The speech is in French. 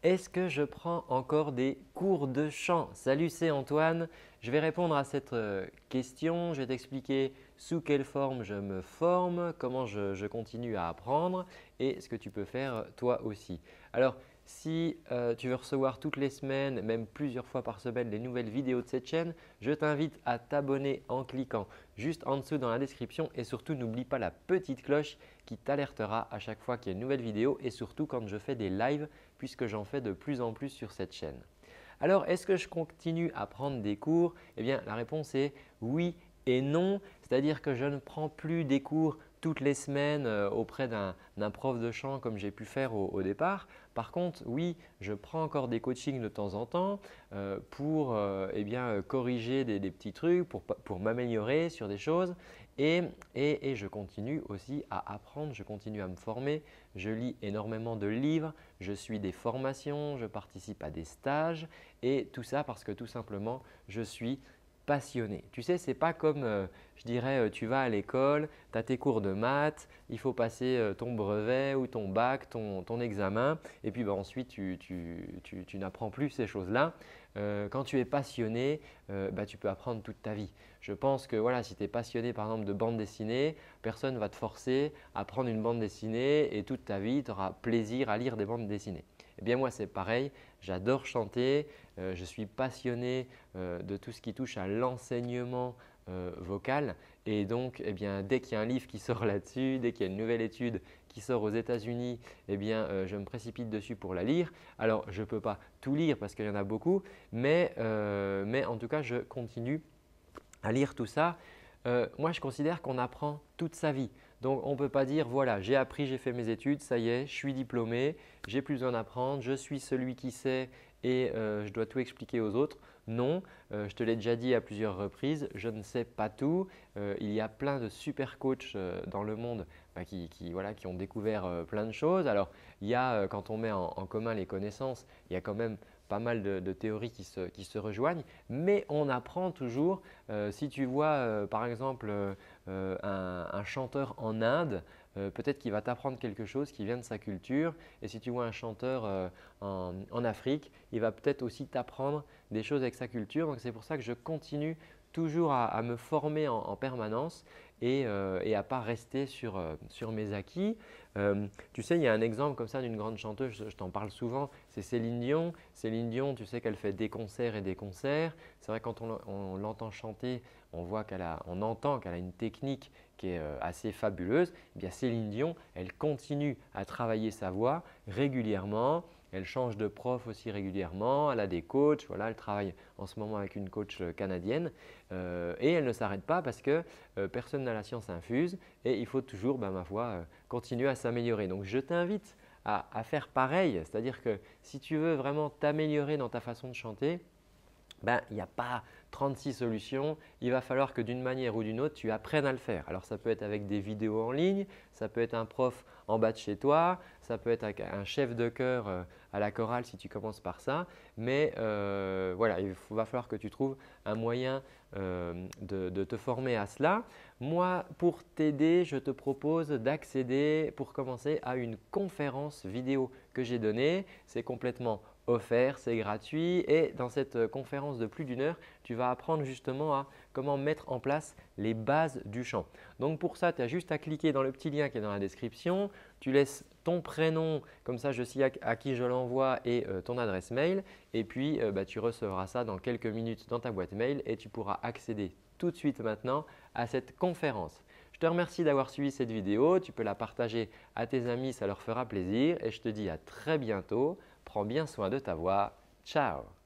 Est-ce que je prends encore des cours de chant? Salut, c'est Antoine. Je vais répondre à cette question. Je vais t'expliquer sous quelle forme je me forme, comment je continue à apprendre et ce que tu peux faire toi aussi. Alors, si tu veux recevoir toutes les semaines, même plusieurs fois par semaine, les nouvelles vidéos de cette chaîne, je t'invite à t'abonner en cliquant juste en dessous dans la description et surtout n'oublie pas la petite cloche qui t'alertera à chaque fois qu'il y a une nouvelle vidéo et surtout quand je fais des lives puisque j'en fais de plus en plus sur cette chaîne. Alors, est-ce que je continue à prendre des cours? Eh bien, la réponse est oui et non. C'est-à-dire que je ne prends plus des cours toutes les semaines auprès d'un prof de chant comme j'ai pu faire au départ. Par contre, oui, je prends encore des coachings de temps en temps pour corriger des petits trucs, pour m'améliorer sur des choses et je continue aussi à apprendre, je continue à me former. Je lis énormément de livres, je suis des formations, je participe à des stages et tout ça parce que tout simplement, je suis passionné. Tu sais, ce n'est pas comme, je dirais, tu vas à l'école, tu as tes cours de maths, il faut passer ton brevet ou ton bac, ton examen et puis ensuite tu n'apprends plus ces choses-là. Quand tu es passionné, tu peux apprendre toute ta vie. Je pense que voilà, si tu es passionné par exemple de bande dessinée, personne ne va te forcer à prendre une bande dessinée et toute ta vie, tu auras plaisir à lire des bandes dessinées. Eh bien moi, c'est pareil, j'adore chanter, je suis passionné de tout ce qui touche à l'enseignement vocal et donc dès qu'il y a un livre qui sort là-dessus, dès qu'il y a une nouvelle étude qui sort aux États-Unis, je me précipite dessus pour la lire. Alors, je ne peux pas tout lire parce qu'il y en a beaucoup, mais en tout cas, je continue à lire tout ça. Moi, je considère qu'on apprend toute sa vie. Donc, on ne peut pas dire voilà, j'ai appris, j'ai fait mes études, ça y est, je suis diplômé, j'ai plus besoin d'apprendre, je suis celui qui sait et je dois tout expliquer aux autres. Non, je te l'ai déjà dit à plusieurs reprises, je ne sais pas tout. Il y a plein de super coachs dans le monde qui ont découvert plein de choses. Alors, il y a, quand on met en commun les connaissances, il y a quand même pas mal de théories qui se rejoignent, mais on apprend toujours. Si tu vois par exemple un chanteur en Inde, peut-être qu'il va t'apprendre quelque chose qui vient de sa culture et si tu vois un chanteur en Afrique, il va peut-être aussi t'apprendre des choses avec sa culture. Donc, c'est pour ça que je continue toujours à me former en permanence et à ne pas rester sur mes acquis. Tu sais, il y a un exemple comme ça d'une grande chanteuse, je t'en parle souvent, c'est Céline Dion. Céline Dion, tu sais qu'elle fait des concerts et des concerts. C'est vrai que quand on l'entend chanter, on entend qu'elle a une technique qui est assez fabuleuse. Eh bien, Céline Dion, elle continue à travailler sa voix régulièrement. Elle change de prof aussi régulièrement, elle a des coachs, voilà, elle travaille en ce moment avec une coach canadienne et elle ne s'arrête pas parce que personne n'a la science infuse et il faut toujours, ma foi, continuer à s'améliorer. Donc, je t'invite à faire pareil, c'est-à-dire que si tu veux vraiment t'améliorer dans ta façon de chanter, il n'y a pas 36 solutions. Il va falloir que d'une manière ou d'une autre, tu apprennes à le faire. Alors, ça peut être avec des vidéos en ligne, ça peut être un prof en bas de chez toi, ça peut être avec un chef de chœur à la chorale si tu commences par ça. Mais voilà, va falloir que tu trouves un moyen de te former à cela. Moi, pour t'aider, je te propose d'accéder pour commencer à une conférence vidéo que j'ai donnée. C'est complètement offert, c'est gratuit et dans cette conférence de plus d'une heure, tu vas apprendre justement à comment mettre en place les bases du chant. Donc pour ça, tu as juste à cliquer dans le petit lien qui est dans la description. Tu laisses ton prénom, comme ça je sais à qui je l'envoie et ton adresse mail et puis tu recevras ça dans quelques minutes dans ta boîte mail et tu pourras accéder tout de suite maintenant à cette conférence. Je te remercie d'avoir suivi cette vidéo. Tu peux la partager à tes amis, ça leur fera plaisir et je te dis à très bientôt. Prends bien soin de ta voix. Ciao!